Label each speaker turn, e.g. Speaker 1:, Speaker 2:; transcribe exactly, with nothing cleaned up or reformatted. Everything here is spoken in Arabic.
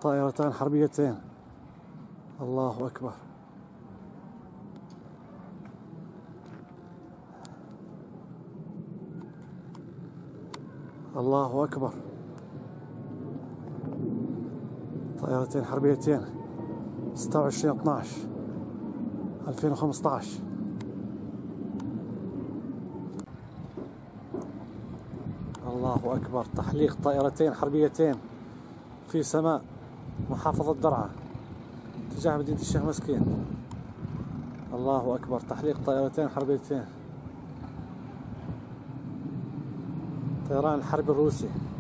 Speaker 1: طائرتان حربيتين. الله أكبر. الله أكبر. طائرتين حربيتين ستة وعشرين اثناعش ألفين وخمسطعش. الله أكبر. تحليق طائرتين حربيتين في سماء محافظة درعا اتجاه مدينة الشيخ مسكين. الله أكبر. تحليق طائرتين حربيتين. طيران الحرب الروسي.